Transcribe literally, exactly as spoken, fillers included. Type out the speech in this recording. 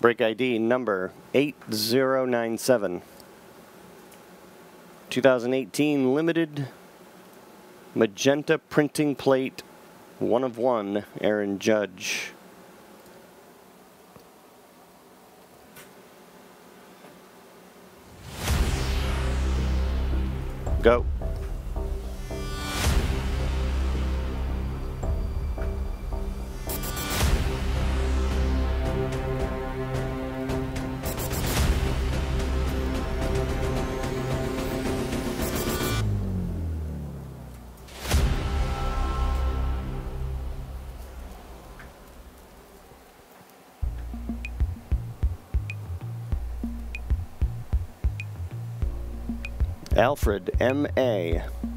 Break I D number eight zero nine seven. two thousand eighteen limited Magenta printing plate, one of one, Aaron Judge. Go. Alfred M A